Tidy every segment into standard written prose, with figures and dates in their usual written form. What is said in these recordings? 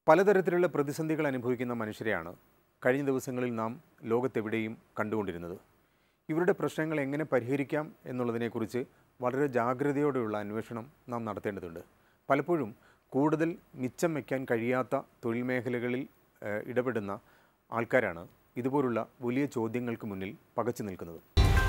പലതരത്തിലുള്ള പ്രതിസന്ധികൾ അനുഭവിക്കുന്ന മനുഷ്യരെയാണ് കഴിഞ്ഞ ദിവസങ്ങളിൽ നാം ലോകത്തെവിടെയും കണ്ടുകൊണ്ടിരുന്നത്. ഇവരുടെ പ്രശ്നങ്ങൾ എങ്ങനെ പരിഹരിക്കാം എന്നുള്ളതിനെക്കുറിച്ച് വളരെ ജാഗ്രതയോടെയുള്ള അന്വേഷണം നാം നടത്തേണ്ടതുണ്ട്. പലപ്പോഴും കൂടുതൽ മിച്ചം വയ്ക്കാൻ കഴിയാത്ത തൊഴിൽ മേഖലകളിൽ ഇടപെടുന്ന ആൾക്കാരാണ് ഇതുപോലുള്ള വലിയ ചോദ്യങ്ങൾക്ക് മുന്നിൽ പകച്ചു നിൽക്കുന്നത്.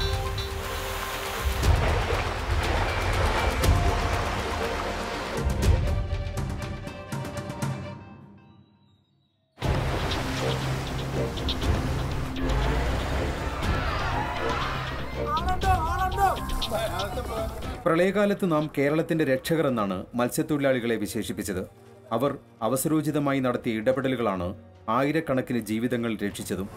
പ്രളയകാലത്ത് നാം കേരളത്തിന്റെ രക്ഷകരെന്നാണ് മത്സ്യത്തൊഴിലാളികളെ വിശേഷിപ്പിച്ചത്. അവർ അവസരോചിതമായി നടത്തിയ ഇടപെടലുകളാണ് ആയിരക്കണക്കിന് ജീവിതങ്ങൾ രക്ഷിച്ചതും.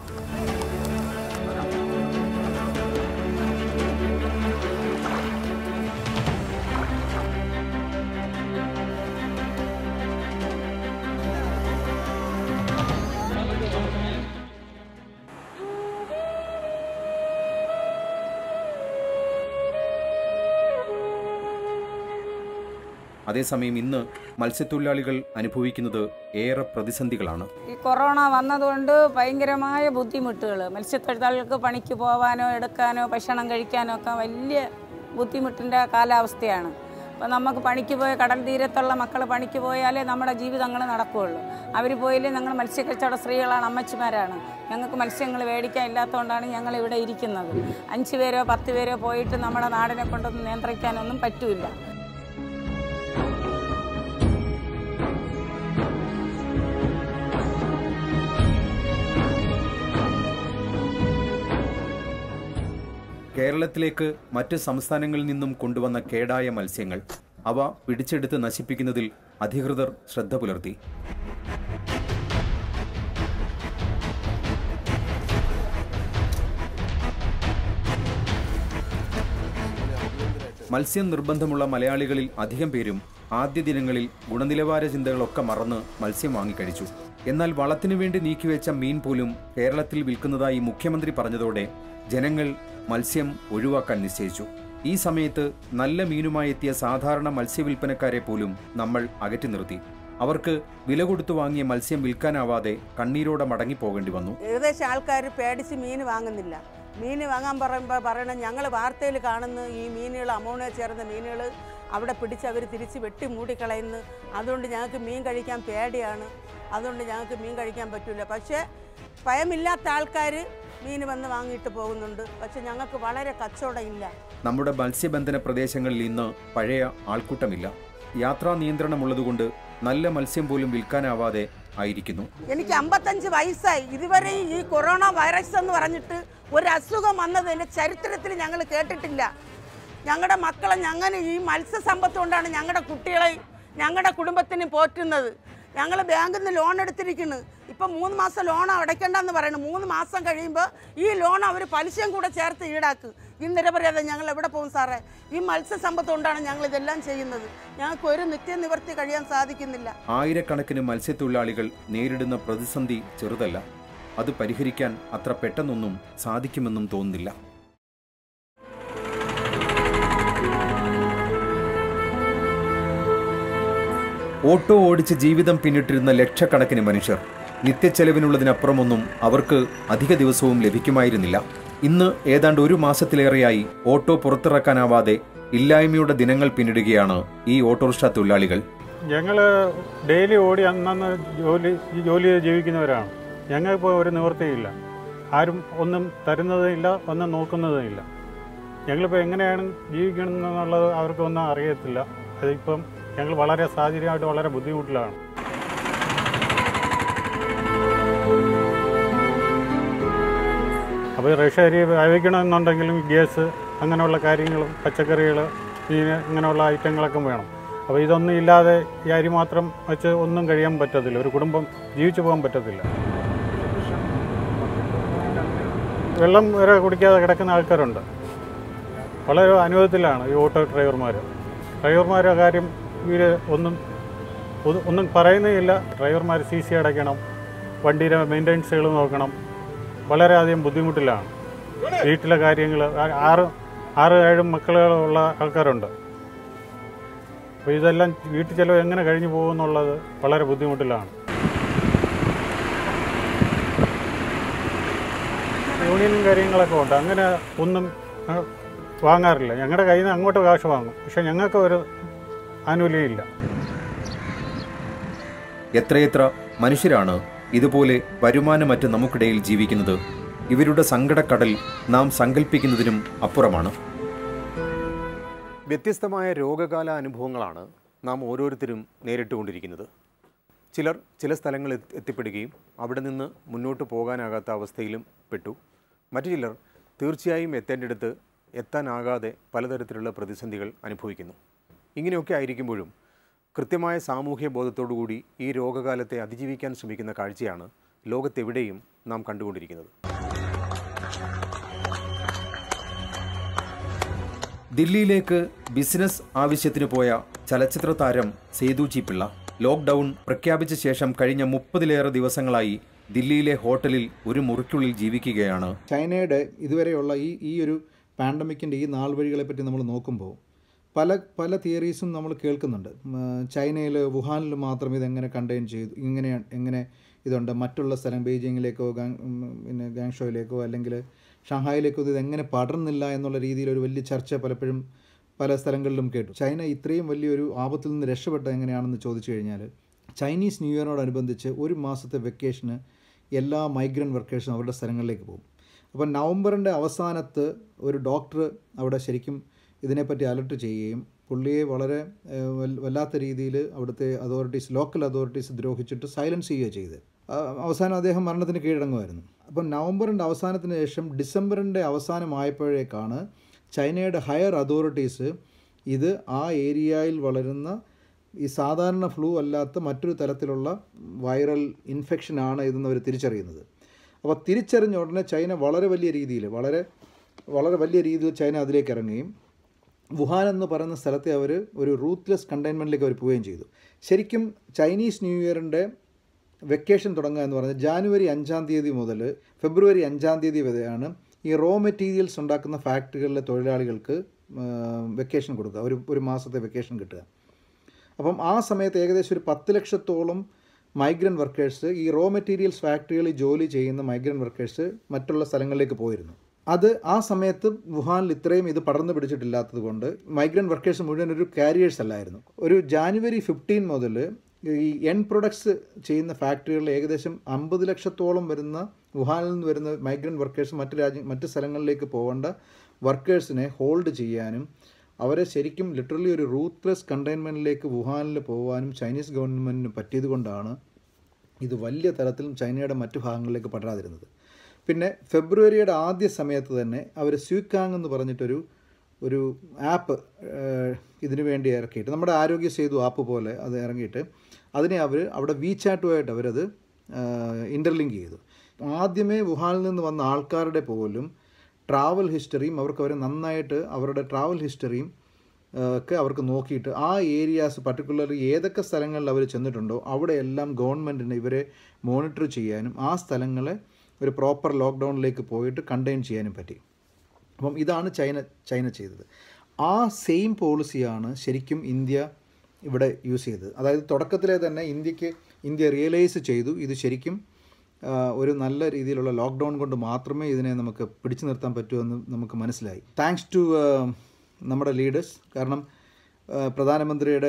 അതേസമയം ഇന്ന് മത്സ്യത്തൊഴിലാളികൾ അനുഭവിക്കുന്നത് ഏറെ പ്രതിസന്ധികളാണ്. ഈ കൊറോണ വന്നതുകൊണ്ട് ഭയങ്കരമായ ബുദ്ധിമുട്ടുകൾ. മത്സ്യത്തൊഴിലാളികൾക്ക് പണിക്ക് പോകാനോ എടുക്കാനോ ഭക്ഷണം കഴിക്കാനോ ഒക്കെ വലിയ ബുദ്ധിമുട്ടിൻ്റെ കാലാവസ്ഥയാണ്. അപ്പോൾ നമുക്ക് പണിക്ക് പോയ കടൽ തീരത്തുള്ള മക്കൾ പണിക്ക് പോയാലേ നമ്മുടെ ജീവിതങ്ങൾ നടക്കുകയുള്ളൂ. അവർ പോയില്ലേ ഞങ്ങൾ മത്സ്യക്കച്ചവട സ്ത്രീകളാണ്, അമ്മച്ചിമാരാണ്. ഞങ്ങൾക്ക് മത്സ്യങ്ങൾ മേടിക്കാൻ ഇല്ലാത്തതുകൊണ്ടാണ് ഞങ്ങൾ ഇവിടെ ഇരിക്കുന്നത്. 5 പേരോ 10 പേരോ പോയിട്ട് നമ്മുടെ നാടിനെ കൊണ്ടൊന്നും നിയന്ത്രിക്കാനൊന്നും പറ്റില്ല. കേരളത്തിലേക്ക് മറ്റ് സംസ്ഥാനങ്ങളിൽ നിന്നും കൊണ്ടുവന്ന കേടായ മത്സ്യങ്ങൾ അവ പിടിച്ചെടുത്ത് നശിപ്പിക്കുന്നതിൽ അധികൃതർ ശ്രദ്ധ പുലർത്തി. മത്സ്യം നിർബന്ധമുള്ള മലയാളികളിൽ അധികം പേരും ആദ്യ ദിനങ്ങളിൽ ഗുണനിലവാര ചിന്തകളൊക്കെ മറന്ന് മത്സ്യം വാങ്ങിക്കഴിച്ചു. എന്നാൽ വളത്തിനു വേണ്ടി നീക്കിവെച്ച മീൻ പോലും കേരളത്തിൽ വിൽക്കുന്നതായി മുഖ്യമന്ത്രി പറഞ്ഞതോടെ ജനങ്ങൾ മത്സ്യം ഒഴിവാക്കാൻ നിശ്ചയിച്ചു. ഈ സമയത്ത് നല്ല മീനുമായി എത്തിയ സാധാരണ മത്സ്യവില്പനക്കാരെ പോലും നമ്മൾ അകറ്റി നിർത്തി. അവർക്ക് വില കൊടുത്തു വാങ്ങിയ മത്സ്യം വിൽക്കാനാവാതെ കണ്ണീരോടെ മടങ്ങിപ്പോകേണ്ടി വന്നു. ഏകദേശം ആൾക്കാർ പേടിച്ച് മീൻ വാങ്ങുന്നില്ല. മീൻ വാങ്ങാൻ പറയണം ഞങ്ങൾ വാർത്തയിൽ കാണുന്ന ഈ മീനുകൾ അമോണിയ ചേർന്ന മീനുകൾ അവിടെ പിടിച്ച് അവർ തിരിച്ച് വെട്ടി മൂടിക്കളയുന്നു. അതുകൊണ്ട് ഞങ്ങൾക്ക് മീൻ കഴിക്കാൻ പേടിയാണ്. അതുകൊണ്ട് ഞങ്ങൾക്ക് മീൻ കഴിക്കാൻ പറ്റില്ല. പക്ഷേ ഭയമില്ലാത്ത ആൾക്കാർ മീൻ വന്ന് വാങ്ങിയിട്ട് പോകുന്നുണ്ട്. പക്ഷെ ഞങ്ങൾക്ക് വളരെ കച്ചവടം ഇല്ല. നമ്മുടെ മത്സ്യബന്ധന പ്രദേശങ്ങളിൽ ഇന്ന് പഴയ ആൾക്കൂട്ടമില്ല. യാത്രാ നിയന്ത്രണമുള്ളതുകൊണ്ട് നല്ല മത്സ്യം പോലും വിൽക്കാനാവാതെ ആയിരിക്കുന്നു. എനിക്ക് 55 വയസ്സായി. ഇതുവരെ ഈ കൊറോണ വൈറസ് എന്ന് പറഞ്ഞിട്ട് ഒരു അസുഖം വന്നതിൻ്റെ ചരിത്രത്തിൽ ഞങ്ങൾ കേട്ടിട്ടില്ല. ഞങ്ങളുടെ മക്കളെ ഞങ്ങൾ ഈ മത്സ്യസമ്പത്ത് കൊണ്ടാണ് ഞങ്ങളുടെ കുട്ടികളെ ഞങ്ങളുടെ കുടുംബത്തിന് പോറ്റുന്നത്. ഞങ്ങൾ ബാങ്കിൽ നിന്ന് ലോൺ എടുത്തിരിക്കുന്നു. ഇപ്പം 3 മാസം ലോൺ അടയ്ക്കേണ്ടെന്ന് പറയുന്നു. 3 മാസം കഴിയുമ്പോൾ ഈ ലോൺ അവർ പലിശയും കൂടെ ചേർത്ത് ഈടാക്കും. ഈ നിരപരാധ ഞങ്ങൾ എവിടെ പോകും സാറേ? ഈ മത്സ്യസമ്പത്ത് കൊണ്ടാണ് ഞങ്ങൾ ഇതെല്ലാം ചെയ്യുന്നത്. ഞങ്ങൾക്ക് ഒരു നിത്യനിവർത്തി കഴിയാൻ സാധിക്കുന്നില്ല. ആയിരക്കണക്കിന് മത്സ്യത്തൊഴിലാളികൾ നേരിടുന്ന പ്രതിസന്ധി ചെറുതല്ല. അത് പരിഹരിക്കാൻ അത്ര പെട്ടെന്നൊന്നും സാധിക്കുമെന്നും തോന്നുന്നില്ല. ഓട്ടോ ഓടിച്ച് ജീവിതം പിന്നിട്ടിരുന്ന ലക്ഷക്കണക്കിന് മനുഷ്യർ നിത്യച്ചെലവിനുള്ളതിനപ്പുറമൊന്നും അവർക്ക് അധിക ദിവസവും ലഭിക്കുമായിരുന്നില്ല. ഇന്ന് ഏതാണ്ട് 1 മാസത്തിലേറെയായി ഓട്ടോ പുറത്തിറക്കാനാവാതെ ഇല്ലായ്മയുടെ ദിനങ്ങൾ പിന്നിടുകയാണ് ഈ ഓട്ടോറിക്ഷ തൊഴിലാളികൾ. ഞങ്ങൾ ഡെയിലി ഓടി അന്നന്ന് ജോലി ജീവിക്കുന്നവരാണ്. ഞങ്ങൾക്കിപ്പോൾ ഒരു നിവൃത്തിയില്ല. ആരും ഒന്നും തരുന്നതുമില്ല, ഒന്നും നോക്കുന്നതുമില്ല. ഞങ്ങളിപ്പോൾ എങ്ങനെയാണ് ജീവിക്കണമെന്നുള്ളത് അവർക്കൊന്നും അറിയത്തില്ല. അതിപ്പം ഞങ്ങൾ വളരെ സാഹചര്യമായിട്ട് വളരെ ബുദ്ധിമുട്ടിലാണ്. അപ്പോൾ റേഷൻ അരി വേവിക്കണമെന്നുണ്ടെങ്കിലും ഗ്യാസ് അങ്ങനെയുള്ള കാര്യങ്ങളും പച്ചക്കറികൾ മീൻ ഇങ്ങനെയുള്ള ഐറ്റങ്ങളൊക്കെ വേണം. അപ്പോൾ ഇതൊന്നും ഇല്ലാതെ ഈ അരി മാത്രം വെച്ച് ഒന്നും കഴിയാൻ പറ്റത്തില്ല. ഒരു കുടുംബം ജീവിച്ചു പോകാൻ പറ്റത്തില്ല. വെള്ളം വരെ കുടിക്കാതെ കിടക്കുന്ന ആൾക്കാരുണ്ട്. വളരെ അനുഭവത്തിലാണ് ഈ ഓട്ടോ ഡ്രൈവർമാരുടെ കാര്യം. ഇവർ ഒന്നും പറയുന്നേയില്ല. ഡ്രൈവർമാർ CC അടയ്ക്കണം, വണ്ടിയുടെ മെയിൻ്റനൻസുകൾ നോക്കണം. വളരെയധികം ബുദ്ധിമുട്ടിലാണ്. വീട്ടിലെ കാര്യങ്ങൾ 6-7 മക്കളുള്ള ആൾക്കാരുണ്ട്. അപ്പോൾ ഇതെല്ലാം വീട്ടു ചിലവ് എങ്ങനെ കഴിഞ്ഞു പോകുമെന്നുള്ളത് വളരെ ബുദ്ധിമുട്ടിലാണ്. യൂണിയനും കാര്യങ്ങളൊക്കെ ഉണ്ട്. അങ്ങനെ ഒന്നും വാങ്ങാറില്ല. ഞങ്ങളുടെ കയ്യിൽ നിന്ന് അങ്ങോട്ട് കാശ് വാങ്ങും, പക്ഷെ ഞങ്ങൾക്ക് ഒരു ആനുകൂല്യം ഇല്ല. എത്രയെത്ര മനുഷ്യരാണ് ഇതുപോലെ വരുമാനമറ്റ് നമുക്കിടയിൽ ജീവിക്കുന്നത്. ഇവരുടെ സങ്കടക്കടൽ നാം സങ്കല്പിക്കുന്നതിനും അപ്പുറമാണ്. വ്യത്യസ്തമായ രോഗകാല അനുഭവങ്ങളാണ് നാം ഓരോരുത്തരും നേരിട്ടുകൊണ്ടിരിക്കുന്നത്. ചിലർ ചില സ്ഥലങ്ങളിൽ എത്തിപ്പെടുകയും അവിടെ നിന്ന് മുന്നോട്ട് പോകാനാകാത്ത അവസ്ഥയിലും പെട്ടു. മറ്റു ചിലർ തീർച്ചയായും എത്തേണ്ടിടത്ത് എത്താനാകാതെ പലതരത്തിലുള്ള പ്രതിസന്ധികൾ അനുഭവിക്കുന്നു. ഇങ്ങനെയൊക്കെ ആയിരിക്കുമ്പോഴും കൃത്യമായ സാമൂഹ്യ ബോധത്തോടുകൂടി ഈ രോഗകാലത്തെ അതിജീവിക്കാൻ ശ്രമിക്കുന്ന കാഴ്ചയാണ് ലോകത്തെവിടെയും നാം കണ്ടുകൊണ്ടിരിക്കുന്നത്. ദില്ലിയിലേക്ക് ബിസിനസ് ആവശ്യത്തിന് പോയ ചലച്ചിത്ര താരം സേതുജി പിള്ള ലോക്ക്ഡൗൺ പ്രഖ്യാപിച്ച ശേഷം കഴിഞ്ഞ 30-ലേറെ ദിവസങ്ങളായി ദില്ലിയിലെ ഹോട്ടലിൽ ഒരു മുറിക്കുള്ളിൽ ജീവിക്കുകയാണ്. ചൈനയുടെ ഇതുവരെയുള്ള ഈ ഒരു പാൻഡമിക്കിൻ്റെ ഈ നാൾ വഴികളെ പറ്റി നമ്മൾ നോക്കുമ്പോൾ പല തിയറീസും നമ്മൾ കേൾക്കുന്നുണ്ട്. ചൈനയിൽ വുഹാനിൽ മാത്രം ഇതെങ്ങനെ കണ്ടെയ്ൻ ചെയ്തു, എങ്ങനെ ഇതുണ്ട്, മറ്റുള്ള സ്ഥലം ബെയ്ജിങ്ങിലേക്കോ പിന്നെ ഗാങ്ഷോയിലേക്കോ അല്ലെങ്കിൽ ഷാങ്ഹായിലേക്കോ ഇതെങ്ങനെ പടർന്നില്ല എന്നുള്ള രീതിയിൽ ഒരു വലിയ ചർച്ച പലപ്പോഴും പല സ്ഥലങ്ങളിലും കേട്ടു. ചൈന ഇത്രയും വലിയൊരു ആപത്തിൽ നിന്ന് രക്ഷപ്പെട്ടത് എങ്ങനെയാണെന്ന് ചോദിച്ചു കഴിഞ്ഞാൽ, ചൈനീസ് ന്യൂ ഇയറിനോടനുബന്ധിച്ച് ഒരു മാസത്തെ വെക്കേഷന് എല്ലാ മൈഗ്രൻ്റ് വർക്കേഴ്സും അവരുടെ സ്ഥലങ്ങളിലേക്ക് പോകും. അപ്പോൾ നവംബറിൻ്റെ അവസാനത്ത് ഒരു ഡോക്ടർ അവിടെ ശരിക്കും ഇതിനെപ്പറ്റി അലർട്ട് ചെയ്യുകയും പുള്ളിയെ വളരെ വല്ലാത്ത രീതിയിൽ അവിടുത്തെ ലോക്കൽ അതോറിറ്റീസ് ദ്രോഹിച്ചിട്ട് സൈലൻസ് ചെയ്യുകയാണ് ചെയ്തത്. അവസാനം അദ്ദേഹം മരണത്തിന് കീഴടങ്ങുമായിരുന്നു. അപ്പം നവംബറിൻ്റെ അവസാനത്തിന് ശേഷം ഡിസംബറിൻ്റെ അവസാനമായപ്പോഴേക്കാണ് ചൈനയുടെ ഹയർ അതോറിറ്റീസ് ഇത് ആ ഏരിയയിൽ വളരുന്ന ഈ സാധാരണ ഫ്ലൂ അല്ലാത്ത മറ്റൊരു തരത്തിലുള്ള വൈറൽ ഇൻഫെക്ഷനാണ് ഇതെന്ന് അവർ തിരിച്ചറിയുന്നത്. അപ്പോൾ തിരിച്ചറിഞ്ഞ ഉടനെ ചൈന വളരെ വലിയ രീതിയിൽ ചൈന അതിലേക്ക് ഇറങ്ങുകയും വുഹാൻ എന്ന് പറയുന്ന സ്ഥലത്തെ അവർ ഒരു റൂത്ത്ലെസ് കണ്ടെയ്ൻമെൻറ്റിലേക്ക് അവർ പോവുകയും ചെയ്തു. ശരിക്കും ചൈനീസ് ന്യൂ ഇയറിൻ്റെ വെക്കേഷൻ തുടങ്ങുക എന്ന് പറഞ്ഞാൽ ജാനുവരി 5-ാം തീയതി മുതൽ ഫെബ്രുവരി 5-ാം തീയതി വരെയാണ് ഈ റോ മെറ്റീരിയൽസ് ഉണ്ടാക്കുന്ന ഫാക്ടറികളിലെ തൊഴിലാളികൾക്ക് വെക്കേഷൻ കൊടുക്കുക, ഒരു മാസത്തെ വെക്കേഷൻ കിട്ടുക. അപ്പം ആ സമയത്ത് ഏകദേശം ഒരു 10 ലക്ഷത്തോളം മൈഗ്രൻ്റ് വർക്കേഴ്സ്, ഈ റോ മെറ്റീരിയൽസ് ഫാക്ടറികളിൽ ജോലി ചെയ്യുന്ന മൈഗ്രൻ്റ് വർക്കേഴ്സ് മറ്റുള്ള സ്ഥലങ്ങളിലേക്ക് പോയിരുന്നു. അത് ആ സമയത്ത് വുഹാനിൽ ഇത്രയും ഇത് പടർന്നു പിടിച്ചിട്ടില്ലാത്തത് കൊണ്ട് മൈഗ്രൻ്റ് വർക്കേഴ്സ് മുഴുവൻ ഒരു കാരിയേഴ്സ് അല്ലായിരുന്നു. ഒരു ജാനുവരി 15 മുതൽ ഈ എൻഡ് പ്രൊഡക്ട്സ് ചെയ്യുന്ന ഫാക്ടറികളിൽ ഏകദേശം 50 ലക്ഷത്തോളം വരുന്ന വുഹാനിൽ നിന്ന് വരുന്ന മൈഗ്രൻ്റ് വർക്കേഴ്സ് മറ്റ് സ്ഥലങ്ങളിലേക്ക് പോകേണ്ട വർക്കേഴ്സിനെ ഹോൾഡ് ചെയ്യാനും അവരെ ശരിക്കും ലിറ്ററലി ഒരു റൂത്ത്ലെസ് കണ്ടെയ്ൻമെൻറ്റിലേക്ക് വുഹാനിൽ പോകാനും ചൈനീസ് ഗവൺമെൻറ്റിന് പറ്റിയത് കൊണ്ടാണ് ഇത് വലിയ തരത്തിൽ ചൈനയുടെ മറ്റു ഭാഗങ്ങളിലേക്ക് പടരാതിരുന്നത്. പിന്നെ ഫെബ്രുവരിയുടെ ആദ്യ സമയത്ത് തന്നെ അവർ സ്യൂക്കാങ് എന്ന് പറഞ്ഞിട്ടൊരു ആപ്പ് ഇതിനു വേണ്ടി ഇറക്കിയിട്ട്, നമ്മുടെ ആരോഗ്യ സേതു ആപ്പ് പോലെ അത് ഇറങ്ങിയിട്ട് അതിനെ അവിടെ വീചാറ്റുമായിട്ട് അവരത് ഇൻ്റർലിങ്ക് ചെയ്തു. ആദ്യമേ വുഹാനിൽ നിന്ന് വന്ന ആൾക്കാരുടെ പോലും ട്രാവൽ ഹിസ്റ്ററിയും അവരെ നന്നായിട്ട് അവരുടെ ട്രാവൽ ഹിസ്റ്ററിയും ഒക്കെ അവർക്ക് നോക്കിയിട്ട് ആ ഏരിയാസ് പർട്ടിക്കുലർലി ഏതൊക്കെ സ്ഥലങ്ങളിൽ അവർ ചെന്നിട്ടുണ്ടോ അവിടെയെല്ലാം ഗവൺമെൻറ്റിന് ഇവരെ മോണിറ്റർ ചെയ്യാനും ആ സ്ഥലങ്ങളെ ഒരു പ്രോപ്പർ ലോക്ക്ഡൗണിലേക്ക് പോയിട്ട് കണ്ടെയ്ൻ ചെയ്യാനും പറ്റി. അപ്പം ഇതാണ് ചൈന ചെയ്തത്. ആ സെയിം പോളിസിയാണ് ശരിക്കും ഇന്ത്യ ഇവിടെ യൂസ് ചെയ്തത്. അതായത് തുടക്കത്തിലെ തന്നെ ഇന്ത്യ റിയലൈസ് ചെയ്തു ഇത് ശരിക്കും ഒരു നല്ല രീതിയിലുള്ള ലോക്ക്ഡൗൺ കൊണ്ട് മാത്രമേ ഇതിനെ നമുക്ക് പിടിച്ചു നിർത്താൻ പറ്റൂ എന്ന് നമുക്ക് മനസ്സിലായി. താങ്ക്സ് ടു നമ്മുടെ ലീഡേഴ്സ്. കാരണം പ്രധാനമന്ത്രിയുടെ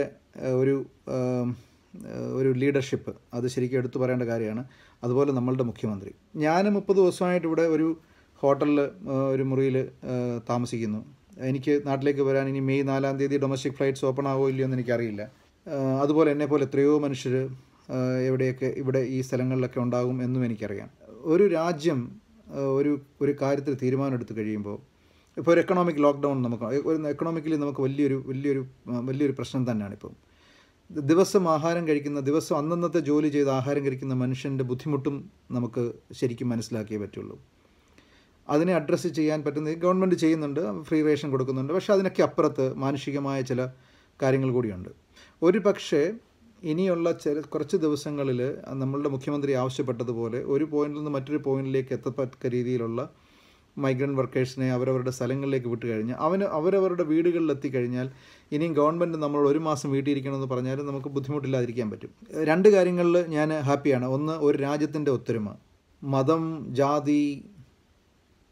ഒരു ലീഡർഷിപ്പ് അത് ശരിക്കും എടുത്തു പറയേണ്ട കാര്യമാണ്. അതുപോലെ നമ്മളുടെ മുഖ്യമന്ത്രി. ഞാൻ 30 ദിവസമായിട്ട് ഇവിടെ ഒരു ഹോട്ടലിൽ ഒരു മുറിയിൽ താമസിക്കുന്നു. എനിക്ക് നാട്ടിലേക്ക് വരാൻ ഇനി മെയ് 4-ാം തീയതി ഡൊമസ്റ്റിക് ഫ്ലൈറ്റ്സ് ഓപ്പൺ ആവുമോ ഇല്ലയോ എന്ന് എനിക്കറിയില്ല. അതുപോലെ എന്നെപ്പോലെ എത്രയോ മനുഷ്യർ എവിടെയൊക്കെ ഇവിടെ ഈ സ്ഥലങ്ങളിലൊക്കെ ഉണ്ടാകും എന്നും എനിക്കറിയാം. ഒരു രാജ്യം ഒരു കാര്യത്തിൽ തീരുമാനം എടുത്തു കഴിയുമ്പോൾ, ഇപ്പോൾ ഒരു എക്കണോമിക് ലോക്ക്ഡൗൺ എക്കണോമിക്കലി നമുക്ക് വലിയൊരു പ്രശ്നം തന്നെയാണ്. ഇപ്പം ദിവസം ആഹാരം കഴിക്കുന്ന, ദിവസം അന്നന്നത്തെ ജോലി ചെയ്ത് ആഹാരം കഴിക്കുന്ന മനുഷ്യൻ്റെ ബുദ്ധിമുട്ടും നമുക്ക് ശരിക്കും മനസ്സിലാക്കിയേ പറ്റുള്ളൂ. അതിനെ അഡ്രസ്സ് ചെയ്യാൻ പറ്റുന്നത് ഗവൺമെൻറ് ചെയ്യുന്നുണ്ട്, ഫ്രീ റേഷൻ കൊടുക്കുന്നുണ്ട്. പക്ഷേ അതിനൊക്കെ അപ്പുറത്ത് മാനുഷികമായ ചില കാര്യങ്ങൾ കൂടിയുണ്ട്. ഒരു പക്ഷേ ഇനിയുള്ള കുറച്ച് ദിവസങ്ങളിൽ നമ്മളുടെ മുഖ്യമന്ത്രി ആവശ്യപ്പെട്ടതുപോലെ ഒരു പോയിന്റിൽ നിന്ന് മറ്റൊരു പോയിന്റിലേക്ക് എത്തത്തക്ക രീതിയിലുള്ള മൈഗ്രൻ്റ് വർക്കേഴ്സിനെ അവരവരുടെ സ്ഥലങ്ങളിലേക്ക് വിട്ട് കഴിഞ്ഞാൽ അവരവരുടെ വീടുകളിലെത്തിക്കഴിഞ്ഞാൽ ഇനിയും ഗവൺമെൻറ് നമ്മൾ ഒരു മാസം വീട്ടിലിരിക്കണമെന്ന് പറഞ്ഞാലും നമുക്ക് ബുദ്ധിമുട്ടില്ലാതിരിക്കാൻ പറ്റും. 2 കാര്യങ്ങളിൽ ഞാൻ ഹാപ്പിയാണ്. ഒന്ന്, ഒരു രാജ്യത്തിൻ്റെ ഒത്തൊരുമ, മതം, ജാതി,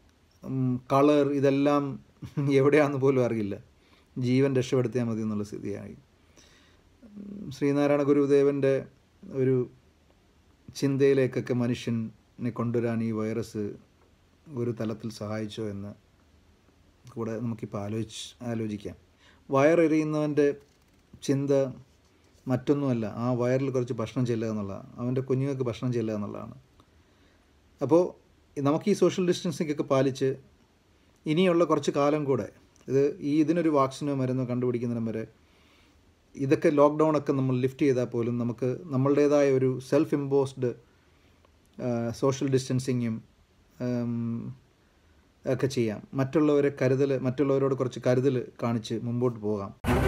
കളർ ഇതെല്ലാം എവിടെയാണെന്ന് പോലും അറിയില്ല. ജീവൻ രക്ഷപ്പെടുത്തിയാൽ മതി എന്നുള്ള സ്ഥിതിയായി. ശ്രീനാരായണ ഗുരുദേവൻ്റെ ഒരു ചിന്തയിലേക്കൊക്കെ മനുഷ്യനെ കൊണ്ടുവരാൻ ഈ വൈറസ് ഒരു തലത്തിൽ സഹായിച്ചോ എന്ന് കൂടെ നമുക്കിപ്പോൾ ആലോചിക്കാം. വയറെറിയുന്നവൻ്റെ ചിന്ത മറ്റൊന്നുമല്ല, ആ വയറിൽ കുറച്ച് ഭക്ഷണം ചെല്ലുക എന്നുള്ളതാണ്, അവൻ്റെ കുഞ്ഞുങ്ങൾക്ക് ഭക്ഷണം ചെല്ലുക എന്നുള്ളതാണ്. അപ്പോൾ നമുക്ക് ഈ സോഷ്യൽ ഡിസ്റ്റൻസിംഗ് ഒക്കെ പാലിച്ച് ഇനിയുള്ള കുറച്ച് കാലം കൂടെ ഇതിനൊരു വാക്സിനോ മരുന്നോ കണ്ടുപിടിക്കുന്നതിനും വരെ ഇതൊക്കെ ലോക്ക്ഡൗണൊക്കെ നമ്മൾ ലിഫ്റ്റ് ചെയ്താൽ പോലും നമുക്ക് നമ്മളുടേതായ ഒരു സെൽഫ് ഇമ്പോസ്ഡ് സോഷ്യൽ ഡിസ്റ്റൻസിങ്ങും ഒക്കെ ചെയ്യാം. മറ്റുള്ളവരോട് കുറച്ച് കരുതൽ കാണിച്ച് മുമ്പോട്ട് പോകാം.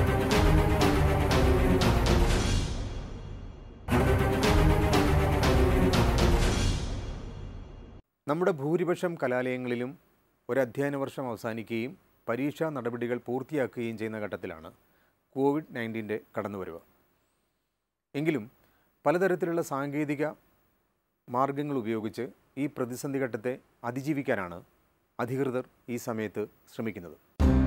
നമ്മുടെ ഭൂരിപക്ഷം കലാലയങ്ങളിലും ഒരു അധ്യയന വർഷം അവസാനിക്കുകയും പരീക്ഷാ നടപടികൾ പൂർത്തിയാക്കുകയും ചെയ്യുന്ന ഘട്ടത്തിലാണ് COVID-19 കടന്നുവരവ്. എങ്കിലും പലതരത്തിലുള്ള സാങ്കേതിക മാർഗങ്ങൾ ഉപയോഗിച്ച് ഈ പ്രതിസന്ധി ഘട്ടത്തെ അതിജീവിക്കാനാണ് അധികൃതർ ഈ സമയത്ത് ശ്രമിക്കുന്നത്.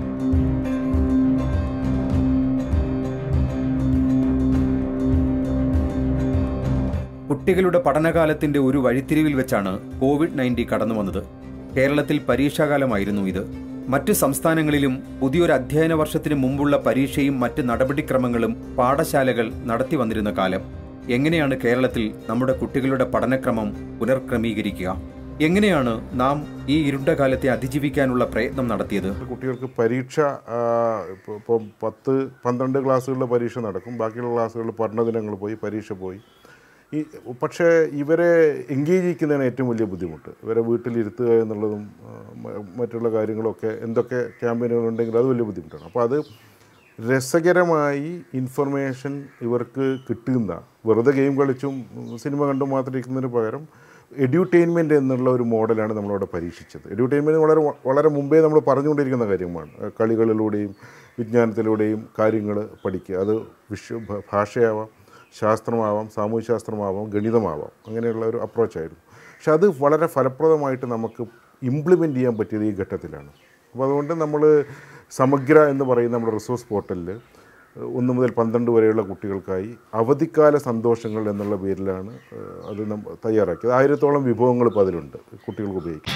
കുട്ടികളുടെ പഠനകാലത്തിൻ്റെ ഒരു വഴിത്തിരിവിൽ വെച്ചാണ് COVID-19 കടന്നു വന്നത്. കേരളത്തിൽ പരീക്ഷാകാലമായിരുന്നു ഇത്. മറ്റ് സംസ്ഥാനങ്ങളിലും പുതിയൊരു അധ്യയന വർഷത്തിന് മുമ്പുള്ള പരീക്ഷയും മറ്റ് നടപടിക്രമങ്ങളും പാഠശാലകൾ നടത്തി വന്നിരുന്ന കാലം. എങ്ങനെയാണ് കേരളത്തിൽ നമ്മുടെ കുട്ടികളുടെ പഠനക്രമം പുനർക്രമീകരിക്കുക? എങ്ങനെയാണ് നാം ഈ ഇരുണ്ട കാലത്തെ അതിജീവിക്കാനുള്ള പ്രയത്നം നടത്തിയത്? കുട്ടികൾക്ക് പരീക്ഷ ഇപ്പം 10-12 ക്ലാസ്സുകളിലെ പരീക്ഷ നടക്കും. ബാക്കിയുള്ള ക്ലാസ്സുകളിൽ പഠനദിനങ്ങൾ പോയി, പരീക്ഷ പോയി. പക്ഷേ ഇവരെ എൻഗേജ് ചെയ്യുന്നതാണ് ഏറ്റവും വലിയ ബുദ്ധിമുട്ട്. ഇവരെ വീട്ടിലിരുത്തുക എന്നുള്ളതും മറ്റുള്ള കാര്യങ്ങളൊക്കെ എന്തൊക്കെ ക്യാമ്പയിനുകളുണ്ടെങ്കിൽ അത് വലിയ ബുദ്ധിമുട്ടാണ്. അപ്പോൾ അത് രസകരമായി ഇൻഫർമേഷൻ ഇവർക്ക് കിട്ടുന്ന, വെറുതെ ഗെയിം കളിച്ചും സിനിമ കണ്ടും മാത്രം ഇരിക്കുന്നതിന് പകരം എഡ്യൂട്ടൈൻമെൻറ്റ് എന്നുള്ള ഒരു മോഡലാണ് നമ്മളവിടെ പരീക്ഷിച്ചത്. എഡ്യൂട്ടൈൻമെൻറ്റ് വളരെ മുമ്പേ നമ്മൾ പറഞ്ഞുകൊണ്ടിരിക്കുന്ന കാര്യമാണ്. കളികളിലൂടെയും വിജ്ഞാനത്തിലൂടെയും കാര്യങ്ങൾ പഠിക്കുക. അത് ഭാഷയാവാം, ശാസ്ത്രമാവാം, സാമൂഹ്യശാസ്ത്രമാവാം, ഗണിതമാവാം, അങ്ങനെയുള്ള ഒരു അപ്രോച്ചായിരുന്നു. പക്ഷെ അത് വളരെ ഫലപ്രദമായിട്ട് നമുക്ക് ഇംപ്ലിമെൻ്റ് ചെയ്യാൻ പറ്റിയത് ഈ ഘട്ടത്തിലാണ്. അപ്പോൾ അതുകൊണ്ട് നമ്മൾ സമഗ്ര എന്ന് പറയുന്ന നമ്മുടെ റിസോഴ്സ് പോർട്ടലിൽ 1 മുതൽ 12 വരെയുള്ള കുട്ടികൾക്കായി അവധിക്കാല സന്തോഷങ്ങൾ എന്നുള്ള പേരിലാണ് അത് തയ്യാറാക്കിയത്. 1000-ഓളം വിഭവങ്ങൾ ഇപ്പോൾ അതിലുണ്ട് കുട്ടികൾക്ക് ഉപയോഗിക്കും.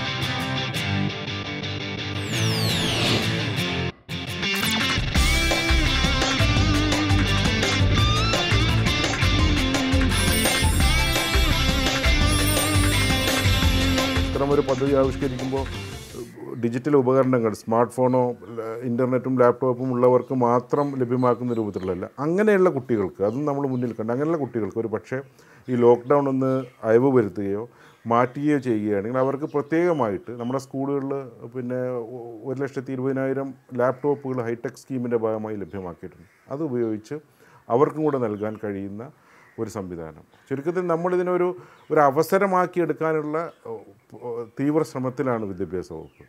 ഒരു പദ്ധതി ആവിഷ്കരിക്കുമ്പോൾ ഡിജിറ്റൽ ഉപകരണങ്ങൾ, സ്മാർട്ട് ഫോണോ ഇൻ്റർനെറ്റും ലാപ്ടോപ്പും ഉള്ളവർക്ക് മാത്രം ലഭ്യമാക്കുന്ന രൂപത്തിലുള്ളതല്ല, അങ്ങനെയുള്ള കുട്ടികൾക്ക്, അതും നമ്മൾ മുന്നിൽ കണ്ട്, അങ്ങനെയുള്ള കുട്ടികൾക്ക് ഒരു പക്ഷേ ഈ ലോക്ക്ഡൗൺ ഒന്ന് അയവ് വരുത്തുകയോ മാറ്റുകയോ ചെയ്യുകയാണെങ്കിൽ അവർക്ക് പ്രത്യേകമായിട്ട് നമ്മുടെ സ്കൂളുകളിൽ 1,20,000 ലാപ്ടോപ്പുകൾ ഹൈടെക് സ്കീമിൻ്റെ ഭാഗമായി ലഭ്യമാക്കിയിട്ടുണ്ട്. അത് ഉപയോഗിച്ച് അവർക്കും കൂടെ നൽകാൻ കഴിയുന്ന ഒരു സംവിധാനം. ചുരുക്കത്തിൽ നമ്മളിതിനൊരു അവസരമാക്കി എടുക്കാനുള്ള തീവ്ര ശ്രമത്തിലാണ് വിദ്യാഭ്യാസ വകുപ്പ്.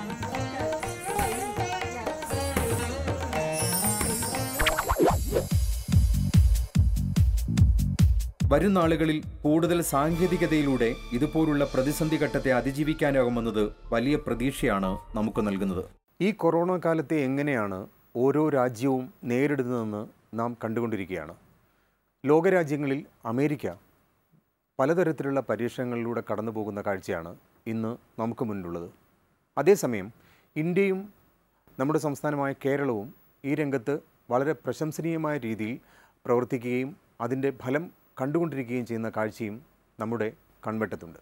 വരും നാളുകളിൽ കൂടുതൽ സാങ്കേതികതയിലൂടെ ഇതുപോലുള്ള പ്രതിസന്ധി ഘട്ടത്തെ അതിജീവിക്കാനാകുമെന്നത് വലിയ പ്രതീക്ഷയാണ് നമുക്ക് നൽകുന്നത്. ഈ കൊറോണ കാലത്തെ എങ്ങനെയാണ് ഓരോ രാജ്യവും നേരിടുന്നതെന്ന് നാം കണ്ടുകൊണ്ടിരിക്കുകയാണ്. ലോകരാജ്യങ്ങളിൽ അമേരിക്ക പലതരത്തിലുള്ള പരീക്ഷണങ്ങളിലൂടെ കടന്നു പോകുന്ന കാഴ്ചയാണ് ഇന്ന് നമുക്ക് മുന്നിലുള്ളത്. അതേസമയം ഇന്ത്യയും നമ്മുടെ സംസ്ഥാനമായ കേരളവും ഈ രംഗത്ത് വളരെ പ്രശംസനീയമായ രീതിയിൽ പ്രവർത്തിക്കുകയും അതിൻ്റെ ഫലം കണ്ടുകൊണ്ടിരിക്കുകയും ചെയ്യുന്ന കാഴ്ചയും നമ്മുടെ കൺവെട്ടത്തുണ്ട്.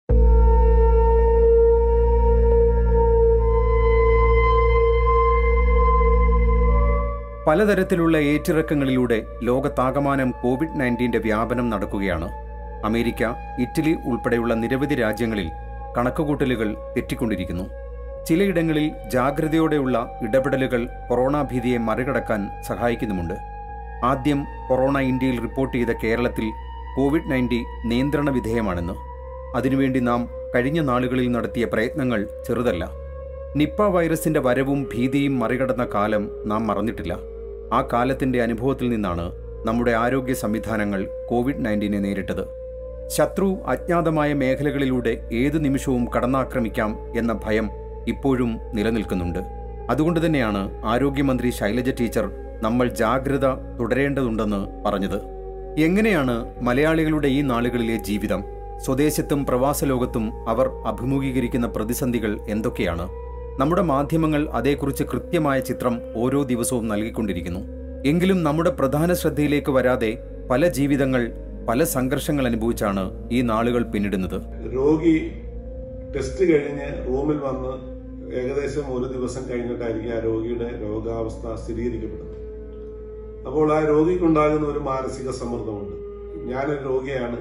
പലതരത്തിലുള്ള ഏറ്റിറക്കങ്ങളിലൂടെ ലോകത്താകമാനം COVID-19 വ്യാപനം നടക്കുകയാണ്. അമേരിക്ക, ഇറ്റലി ഉൾപ്പെടെയുള്ള നിരവധി രാജ്യങ്ങളിൽ കണക്കുകൂട്ടലുകൾ തെറ്റിക്കൊണ്ടിരിക്കുന്നു. ചിലയിടങ്ങളിൽ ജാഗ്രതയോടെയുള്ള ഇടപെടലുകൾ കൊറോണ ഭീതിയെ മറികടക്കാൻ സഹായിക്കുന്നുമുണ്ട്. ആദ്യം കൊറോണ ഇന്ത്യയിൽ റിപ്പോർട്ട് ചെയ്ത കേരളത്തിൽ COVID-19 നിയന്ത്രണ വിധേയമാണെന്ന്. അതിനുവേണ്ടി നാം കഴിഞ്ഞ നാളുകളിൽ നടത്തിയ പ്രയത്നങ്ങൾ ചെറുതല്ല. നിപ്പ വൈറസിന്റെ വരവും ഭീതിയും മറികടന്ന കാലം നാം മറന്നിട്ടില്ല. ആ കാലത്തിന്റെ അനുഭവത്തിൽ നിന്നാണ് നമ്മുടെ ആരോഗ്യ സംവിധാനങ്ങൾ COVID-19 നേരിട്ടത്. ശത്രു അജ്ഞാതമായ മേഖലകളിലൂടെ ഏതു നിമിഷവും കടന്നാക്രമിക്കാം എന്ന ഭയം ഇപ്പോഴും നിലനിൽക്കുന്നുണ്ട്. അതുകൊണ്ട് തന്നെയാണ് ആരോഗ്യമന്ത്രി ശൈലജ ടീച്ചർ നമ്മൾ ജാഗ്രത തുടരേണ്ടതുണ്ടെന്ന് പറഞ്ഞത്. എങ്ങനെയാണ് മലയാളികളുടെ ഈ നാളുകളിലെ ജീവിതം? സ്വദേശത്തും പ്രവാസ ലോകത്തും അവർ അഭിമുഖീകരിക്കുന്ന പ്രതിസന്ധികൾ എന്തൊക്കെയാണ്? നമ്മുടെ മാധ്യമങ്ങൾ അതേക്കുറിച്ച് കൃത്യമായ ചിത്രം ഓരോ ദിവസവും നൽകിക്കൊണ്ടിരിക്കുന്നു. എങ്കിലും നമ്മുടെ പ്രധാന ശ്രദ്ധയിലേക്ക് വരാതെ പല ജീവിതങ്ങൾ, പല സംഘർഷങ്ങൾ അനുഭവിച്ചാണ് ഈ നാളുകൾ പിന്നിടുന്നത്. രോഗി ടെസ്റ്റ് കഴിഞ്ഞ് റൂമിൽ വന്ന് ഏകദേശം ഒരു ദിവസം കഴിഞ്ഞിട്ടായിരിക്കും ആ രോഗിയുടെ രോഗാവസ്ഥ സ്ഥിരീകരിക്കപ്പെടുന്നത്. അപ്പോൾ ആ രോഗിക്കുണ്ടാകുന്ന ഒരു മാനസിക സമ്മർദ്ദമുണ്ട്. ഞാനൊരു രോഗിയാണ്,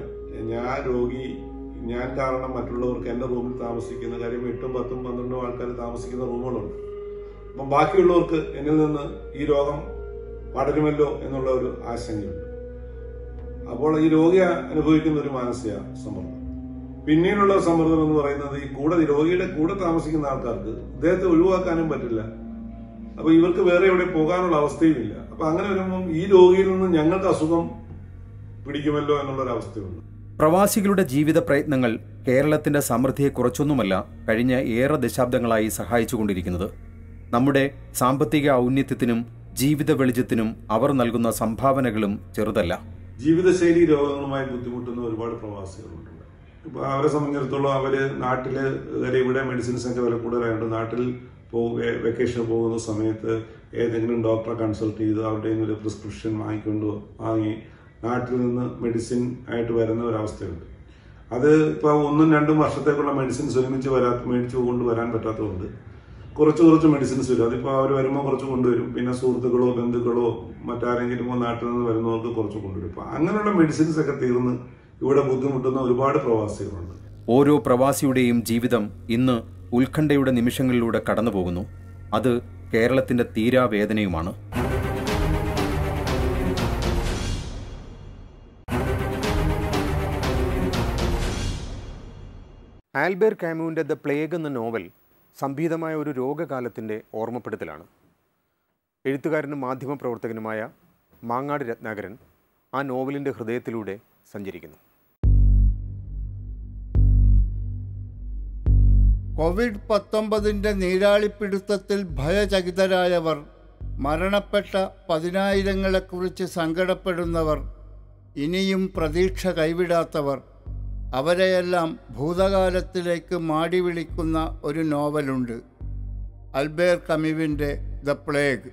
ഞാൻ കാരണം മറ്റുള്ളവർക്ക് എൻ്റെ റൂമിൽ താമസിക്കുന്ന കാര്യം 8, 10, 12 ആൾക്കാർ താമസിക്കുന്ന റൂമുകളുണ്ട്. അപ്പം ബാക്കിയുള്ളവർക്ക് എന്നിൽ നിന്ന് ഈ രോഗം പടരുമല്ലോ എന്നുള്ള ഒരു ആശങ്കയുണ്ട്. അപ്പോൾ ഈ രോഗി അനുഭവിക്കുന്ന ഒരു മാനസിക സമ്മർദ്ദം. പിന്നീടുള്ള സമ്മർദ്ദം എന്ന് പറയുന്നത് ഈ രോഗിയുടെ കൂടെ താമസിക്കുന്ന ആൾക്കാർക്ക് ഇദ്ദേഹത്തെ ഒഴിവാക്കാനും പറ്റില്ല. അപ്പൊ ഇവർക്ക് വേറെ എവിടെ പോകാനുള്ള അവസ്ഥയുമില്ല. അപ്പൊ അങ്ങനെ വരുമ്പം ഈ രോഗിയിൽ നിന്ന് ഞങ്ങൾക്ക് അസുഖം പിടിക്കുമല്ലോ എന്നുള്ളൊരവസ്ഥയുണ്ട്. പ്രവാസികളുടെ ജീവിത പ്രയത്നങ്ങൾ കേരളത്തിന്റെ സമൃദ്ധിയെ കുറച്ചൊന്നുമല്ല കഴിഞ്ഞ ഏറെ ദശാബ്ദങ്ങളായി സഹായിച്ചുകൊണ്ടിരിക്കുന്നത്. നമ്മുടെ സാമ്പത്തിക ഔന്നത്യത്തിനും ജീവിത വെളിച്ചത്തിനും അവർ നൽകുന്ന സംഭാവനകളും ചെറുതല്ല. ജീവിതശൈലി രോഗങ്ങളുമായി ബുദ്ധിമുട്ടുന്ന ഒരുപാട് പ്രവാസികളുണ്ട്. ഇപ്പൊ അവരെ സംബന്ധിച്ചിടത്തോളം അവര് നാട്ടില് ഇവിടെ മെഡിസിൻസ് ഒക്കെ വില കൂടുതലായിട്ട് നാട്ടിൽ വെക്കേഷൻ പോകുന്ന സമയത്ത് ഏതെങ്കിലും ഡോക്ടറെ കൺസൾട്ട് ചെയ്ത് അവരുടെ ഒരു പ്രിസ്ക്രിപ്ഷൻ വാങ്ങി നാട്ടിൽ നിന്ന് മെഡിസിൻ ആയിട്ട് വരുന്ന ഒരവസ്ഥയുണ്ട്. അത് ഇപ്പോൾ 1-2 വർഷത്തേക്കുള്ള മെഡിസിൻസ് ഒരുമിച്ച് മേടിച്ചു കൊണ്ടുവരാൻ പറ്റാത്തതുകൊണ്ട് കുറച്ച് മെഡിസിൻസ് വരും. അതിപ്പോൾ അവർ വരുമ്പോൾ കുറച്ച് കൊണ്ടുവരും. പിന്നെ സുഹൃത്തുക്കളോ ബന്ധുക്കളോ മറ്റാരെങ്കിലും നാട്ടിൽ നിന്ന് വരുന്നവർക്ക് കുറച്ച് കൊണ്ടുവരും. അപ്പോൾ അങ്ങനെയുള്ള മെഡിസിൻസ് ഒക്കെ തീർന്ന് ഇവിടെ ബുദ്ധിമുട്ടുന്ന ഒരുപാട് പ്രവാസികളുണ്ട്. ഓരോ പ്രവാസിയുടെയും ജീവിതം ഇന്ന് ഉത്കണ്ഠയുടെ നിമിഷങ്ങളിലൂടെ കടന്നുപോകുന്നു. അത് കേരളത്തിന്റെ തീരാവേദനയുമാണ്. ആൽബേർ കാമുവിൻ്റെ ദ പ്ലേഗ് എന്ന നോവൽ സംഭീതമായ ഒരു രോഗകാലത്തിൻ്റെ ഓർമ്മപ്പെടുത്തലാണ്. എഴുത്തുകാരനും മാധ്യമപ്രവർത്തകനുമായ മാങ്ങാട് രത്നാകരൻ ആ നോവലിൻ്റെ ഹൃദയത്തിലൂടെ സഞ്ചരിക്കുന്നു. കോവിഡ്-19 നീരാളിപ്പിടുത്തത്തിൽ ഭയചകിതരായവർ, മരണപ്പെട്ട 10,000-ങ്ങളെക്കുറിച്ച് സങ്കടപ്പെടുന്നവർ, ഇനിയും പ്രതീക്ഷ കൈവിടാത്തവർ, അവരെയെല്ലാം ഭൂതകാലത്തിലേക്ക് മാടി വിളിക്കുന്ന ഒരു നോവലുണ്ട്. ആൽബേർ കാമുവിൻ്റെ ദ പ്ലേഗ്.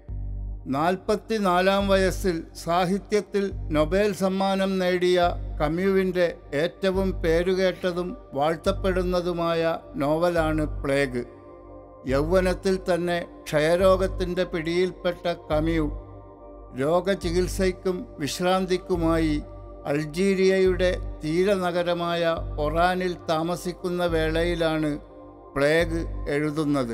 44-ാം വയസ്സിൽ സാഹിത്യത്തിൽ നൊബേൽ സമ്മാനം നേടിയ കാമുവിൻ്റെ ഏറ്റവും പേരുകേട്ടതും വാഴ്ത്തപ്പെടുന്നതുമായ നോവലാണ് പ്ലേഗ്. യൗവനത്തിൽ തന്നെ ക്ഷയരോഗത്തിൻ്റെ പിടിയിൽപ്പെട്ട കാമു രോഗചികിത്സയ്ക്കും വിശ്രാന്തിക്കുമായി അൾജീരിയയുടെ തീരനഗരമായ ഒറാനിൽ താമസിക്കുന്ന വേളയിലാണ് പ്ലേഗ് എഴുതുന്നത്.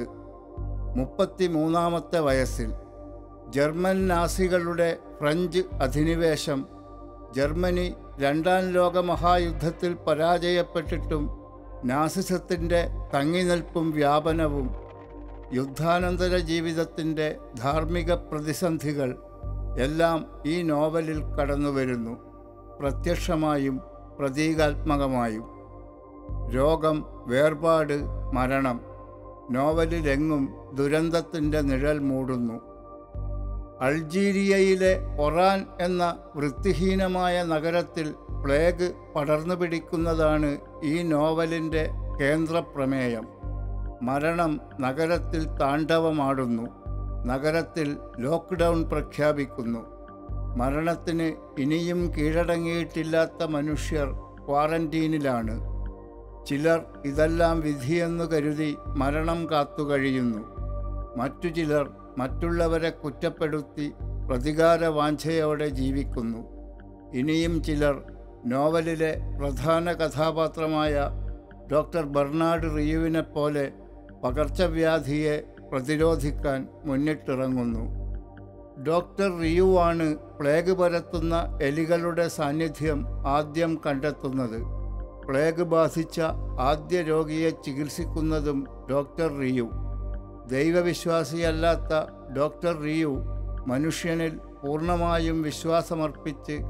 33-ാമത്തെ വയസ്സിൽ ജർമ്മൻ നാസികളുടെ ഫ്രഞ്ച് അധിനിവേശം, ജർമ്മനി 2ാം ലോകമഹായുദ്ധത്തിൽ പരാജയപ്പെട്ടിട്ടും നാസിസത്തിൻ്റെ തങ്ങിനിൽപ്പും വ്യാപനവും, യുദ്ധാനന്തര ജീവിതത്തിൻ്റെ ധാർമ്മിക പ്രതിസന്ധികൾ എല്ലാം ഈ നോവലിൽ കടന്നുവരുന്നു, പ്രത്യക്ഷമായും പ്രതീകാത്മകമായും. രോഗം, വേർപാട്, മരണം, നോവലിലെങ്ങും ദുരന്തത്തിൻ്റെ നിഴൽ മൂടുന്നു. അൾജീരിയയിലെ ഒറാൻ എന്ന വൃത്തിഹീനമായ നഗരത്തിൽ പ്ലേഗ് പടർന്നു പിടിക്കുന്നതാണ് ഈ നോവലിൻ്റെ കേന്ദ്രപ്രമേയം. മരണം നഗരത്തിൽ താണ്ഡവമാടുന്നു. നഗരത്തിൽ ലോക്ക്ഡൗൺ പ്രഖ്യാപിക്കുന്നു. മരണത്തിന് ഇനിയും കീഴടങ്ങിയിട്ടില്ലാത്ത മനുഷ്യർ ക്വാറന്റീനിലാണ്. ചിലർ ഇതെല്ലാം വിധിയെന്നു കരുതി മരണം കാത്തുകഴിയുന്നു. മറ്റു ചിലർ മറ്റുള്ളവരെ കുറ്റപ്പെടുത്തി പ്രതികാരവാഞ്ഛയോടെ ജീവിക്കുന്നു. ഇനിയും ചിലർ നോവലിലെ പ്രധാന കഥാപാത്രമായ ഡോക്ടർ ബെർണാഡ് റിയുവിനെപ്പോലെ പകർച്ചവ്യാധിയെ പ്രതിരോധിക്കാൻ മുന്നിട്ടിറങ്ങുന്നു. ഡോക്ടർ റിയുവാണ് പ്ലേഗ് പരത്തുന്ന എലികളുടെ സാന്നിധ്യം ആദ്യം കണ്ടെത്തുന്നത്. പ്ലേഗ് ബാധിച്ച ആദ്യ രോഗിയെ ചികിത്സിക്കുന്നതും ഡോക്ടർ റിയു. ദൈവവിശ്വാസിയല്ലാത്ത ഡോക്ടർ റിയു മനുഷ്യനിൽ പൂർണ്ണമായും വിശ്വാസമർപ്പിച്ച്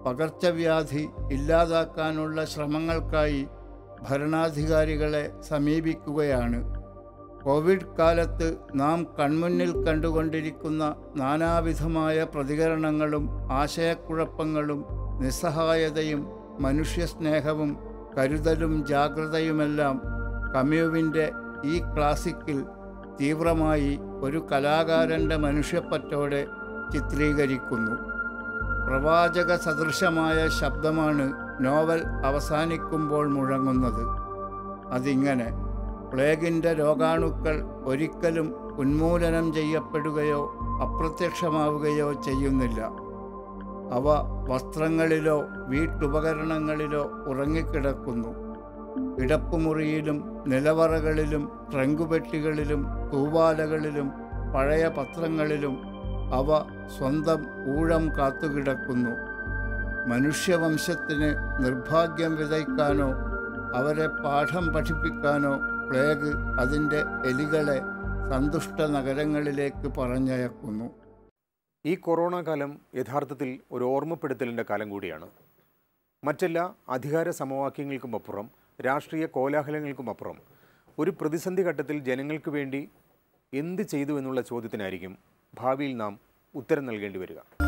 പകർച്ചവ്യാധി ഇല്ലാതാക്കാനുള്ള ശ്രമങ്ങൾക്കായി ഭരണാധികാരികളെ സമീപിക്കുകയാണ്. കോവിഡ് കാലത്ത് നാം കൺമുന്നിൽ കണ്ടുകൊണ്ടിരിക്കുന്ന നാനാവിധമായ പ്രതികരണങ്ങളും ആശയക്കുഴപ്പങ്ങളും നിസ്സഹായതയും മനുഷ്യസ്നേഹവും കരുതലും ജാഗ്രതയുമെല്ലാം കമ്യൂവിൻ്റെ ഈ ക്ലാസിക്കിൽ തീവ്രമായി ഒരു കലാകാരൻ്റെ മനുഷ്യപ്പറ്റോടെ ചിത്രീകരിക്കുന്നു. പ്രവാചക സദൃശമായ ശബ്ദമാണ് നോവൽ അവസാനിക്കുമ്പോൾ മുഴങ്ങുന്നത്. അതിങ്ങനെ: പ്ലേഗിൻ്റെ രോഗാണുക്കൾ ഒരിക്കലും ഉന്മൂലനം ചെയ്യപ്പെടുകയോ അപ്രത്യക്ഷമാവുകയോ ചെയ്യുന്നില്ല. അവ വസ്ത്രങ്ങളിലോ വീട്ടുപകരണങ്ങളിലോ ഉറങ്ങിക്കിടക്കുന്നു. കിടപ്പുമുറിയിലും നിലവറകളിലും ട്രങ്കുപെട്ടികളിലും തൂവാലകളിലും പഴയ പത്രങ്ങളിലും അവ സ്വന്തം ഊഴം കാത്തുകിടക്കുന്നു. മനുഷ്യവംശത്തിന് നിർഭാഗ്യം വിതയ്ക്കാനോ അവരെ പാഠം പഠിപ്പിക്കാനോ പ്ലേഗ് അതിൻ്റെ എലികളെ സന്തുഷ്ട നഗരങ്ങളിലേക്ക് പറഞ്ഞയക്കുന്നു. ഈ കൊറോണ കാലം യഥാർത്ഥത്തിൽ ഒരു ഓർമ്മപ്പെടുത്തലിൻ്റെ കാലം കൂടിയാണ്. മറ്റെല്ലാ അധികാര സമവാക്യങ്ങൾക്കുമപ്പുറം, രാഷ്ട്രീയ കോലാഹലങ്ങൾക്കുമപ്പുറം ഒരു പ്രതിസന്ധി ഘട്ടത്തിൽ ജനങ്ങൾക്ക് വേണ്ടി എന്ത് ചെയ്തു എന്നുള്ള ചോദ്യത്തിനായിരിക്കും ഭാവിയിൽ നാം ഉത്തരം നൽകേണ്ടി വരിക.